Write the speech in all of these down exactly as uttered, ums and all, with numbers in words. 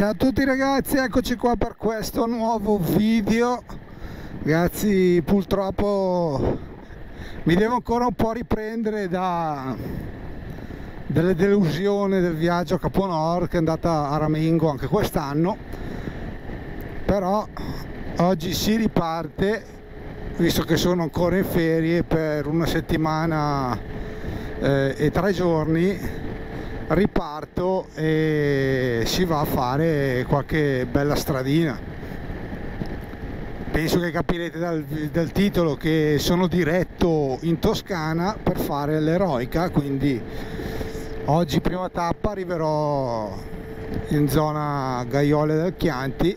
Ciao a tutti ragazzi, eccoci qua per questo nuovo video. Ragazzi, purtroppo mi devo ancora un po' riprendere da delle delusioni del viaggio a Capo Nord, che è andata a Ramengo anche quest'anno. Però oggi si riparte, visto che sono ancora in ferie per una settimana eh, e tre giorni. Riparto e si va a fare qualche bella stradina. Penso che capirete dal, dal titolo che sono diretto in Toscana per fare l'eroica, quindi oggi prima tappa arriverò in zona Gaiole del Chianti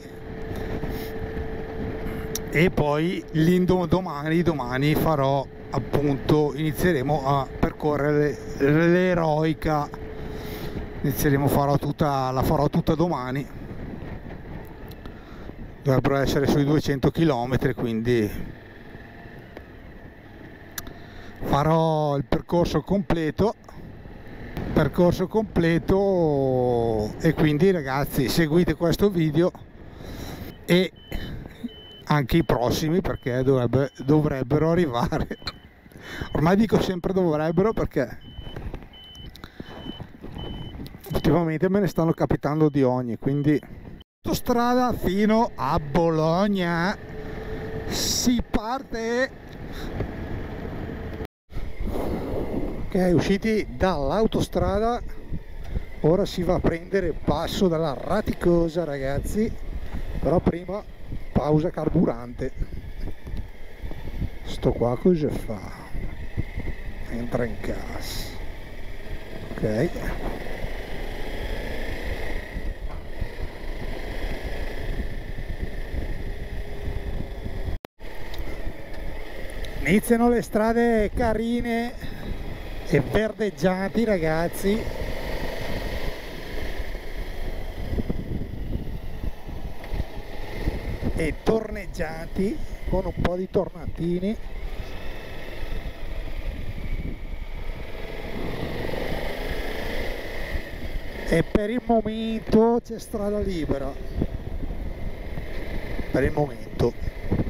e poi l'indomani domani farò appunto, inizieremo a percorrere l'eroica. Inizieremo, farò tutta, la farò tutta domani, dovrebbero essere sui duecento chilometri, quindi farò il percorso completo percorso completo e quindi ragazzi seguite questo video e anche i prossimi, perché dovrebbe, dovrebbero arrivare. Ormai dico sempre dovrebbero perché ultimamente me ne stanno capitando di ogni, quindi autostrada fino a Bologna, si parte. Ok, usciti dall'autostrada, ora si va a prendere il passo dalla Raticosa ragazzi, però prima pausa carburante. Sto qua cosa fa? Entra in gas. Ok, iniziano le strade carine e verdeggianti ragazzi. E torneggianti con un po' di tornantini. E per il momento c'è strada libera. Per il momento.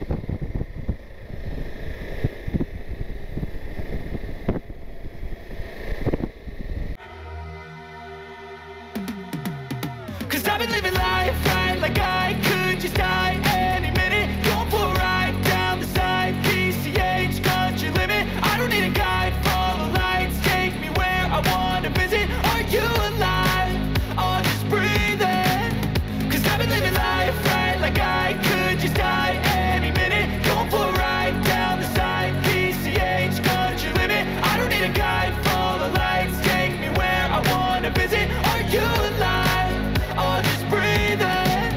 I've been living life right like I could just die any minute. Going for a ride down the side, P C H country limit. I don't need a guide, follow lights, take me where I want to visit. Are you alive? Or just breathing? Cause I've been living life right like I could just die any minute. Going for a ride down the side, P C H country limit. I don't need a guide, follow lights, take me where I want to visit. Are you alive? Or just breathing?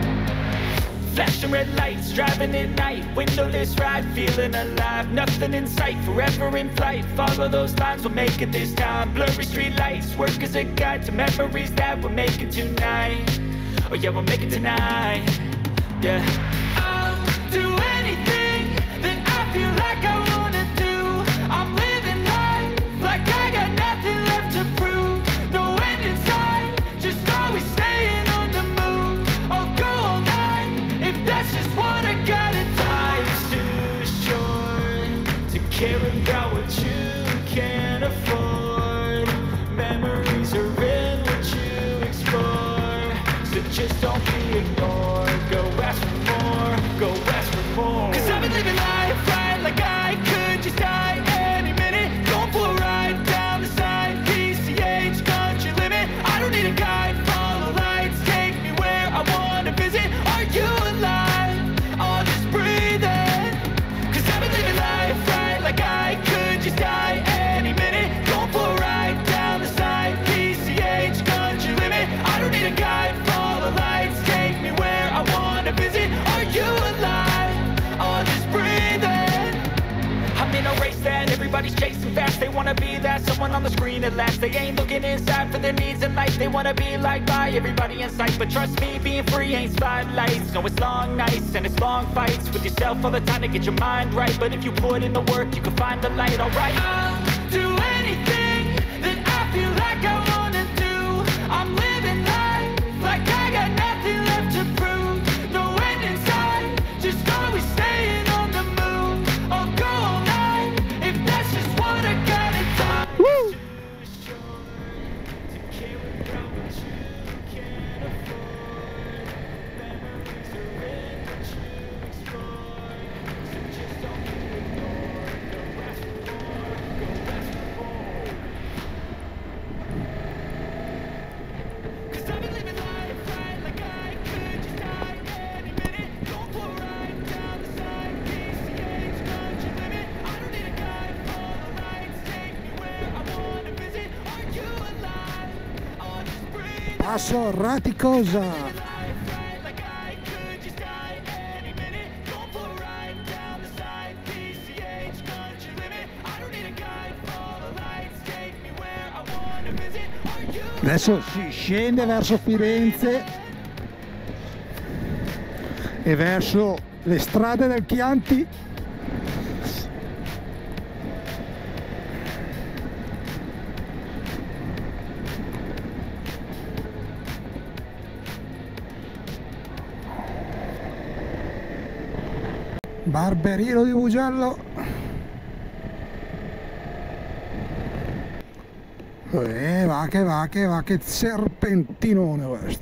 Flashing red lights, driving at night, windowless ride, feeling alive. Nothing in sight, forever in flight. Follow those lines, we'll make it this time. Blurry street lights, work as a guide to memories that we're making tonight. Oh yeah, we'll make it tonight. Yeah, I'll do anything that I feel like I wanna do. I'm living life like I got nothing left to prove. No end in sight, just always staying on the move. I'll go all night if that's just what I gotta do. Life's too short to care about what you can't afford. Memories are in what you explore, so just don't be ignored. Go ask for more, go ask for more. Cause I've been living life right like I could just die any minute. Going for a ride down the side, P C H country limit. I don't need a guide, follow lights, take me where I wanna visit. Are you alive? Or just breathing? Cause I've been living life right like I could just die any minute. Going for a ride down the side, P C H country limit. I don't need a guide, follow lights, take me where I wanna visit. Are you alive? Or just breathing? I'm in a race that everybody's chasing fast. They wanna be that someone on the screen at last. They ain't looking inside for their needs in life. They wanna be liked by everybody in sight. But trust me, being free ain't spotlights. No, it's long nights and it's long fights with yourself all the time to get your mind right. But if you put in the work, you can find the light, alright? I'll do anything that I feel like I wanna do. I'm living life like I got nothing Passo Raticosa. Adesso si scende verso Firenze e verso le strade del Chianti. Barberino di Mugello. Eh, va che va che va che serpentinone questo.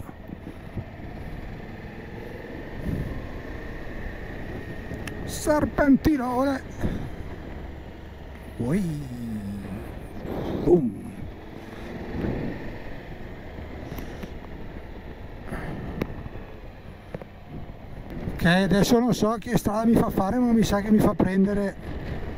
Serpentinone. Ui. Boom. Ok, adesso non so che strada mi fa fare, ma mi sa che mi fa prendere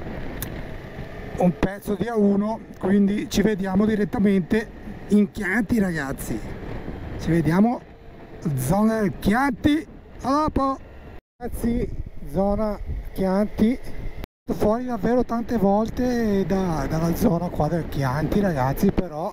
un pezzo di A uno, quindi ci vediamo direttamente in Chianti, ragazzi. Ci vediamo zona del Chianti. A dopo, ragazzi. Zona Chianti, fuori davvero tante volte da, dalla zona qua del Chianti, ragazzi, però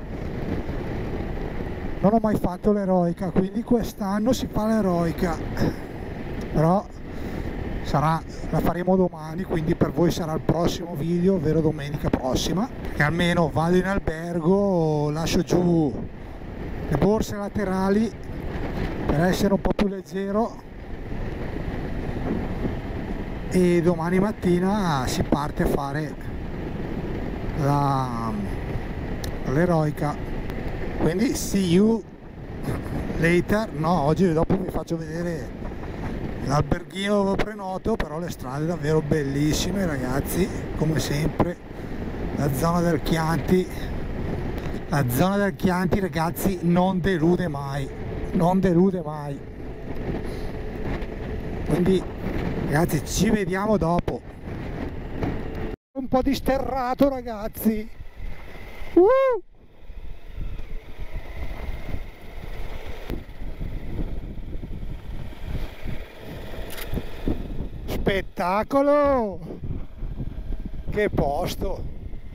non ho mai fatto l'eroica, quindi quest'anno si fa l'eroica, però sarà, la faremo domani, quindi per voi sarà il prossimo video, ovvero domenica prossima, che almeno vado in albergo, lascio giù le borse laterali per essere un po' più leggero e domani mattina si parte a fare l'eroica, quindi see you later. No, oggi dopo vi faccio vedere l'alberghino dove prenoto, però le strade davvero bellissime, ragazzi, come sempre. La zona del Chianti, la zona del Chianti, ragazzi, non delude mai, non delude mai, quindi ragazzi ci vediamo dopo. Un po' di sterrato, ragazzi. uh! Spettacolo, che posto.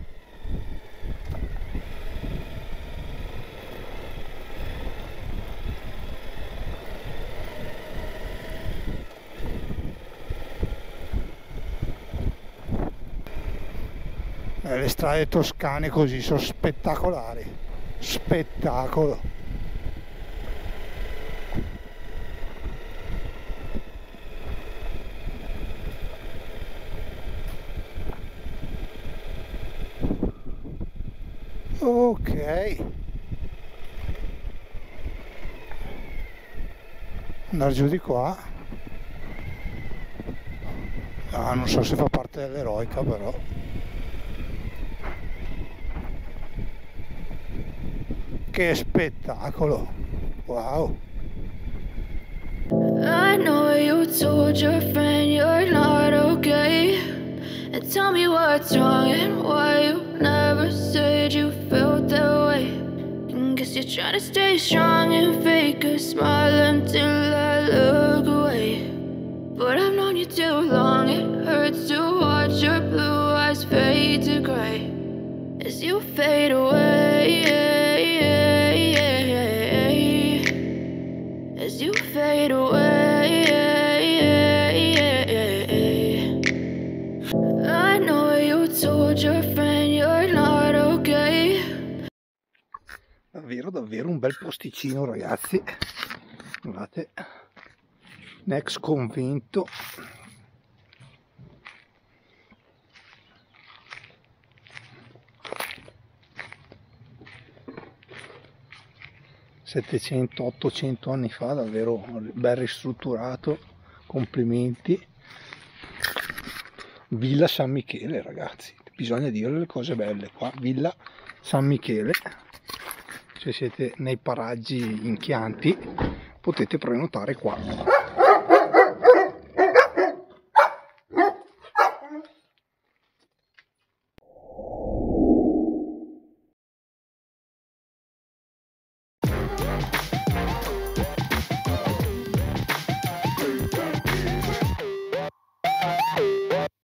Le strade toscane così sono spettacolari, spettacolo. Ok, andare giù di qua. Ah, non so se fa parte dell'eroica, però che spettacolo, wow. I know you told your friend you're not okay, and tell me what's wrong and why you never said you felt that way. And guess you're trying to stay strong and fake a smile until I look away. But I've known you too long, it hurts to watch your blue eyes fade to gray as you fade away. As you fade away, I know you told your friend you're not okay. Davvero, davvero un bel posticino, ragazzi. Guardate, Next Convento. settecento ottocento anni fa, davvero ben ristrutturato, complimenti. Villa San Michele, ragazzi, bisogna dire le cose belle qua. Villa San Michele, se siete nei paraggi in Chianti potete prenotare qua.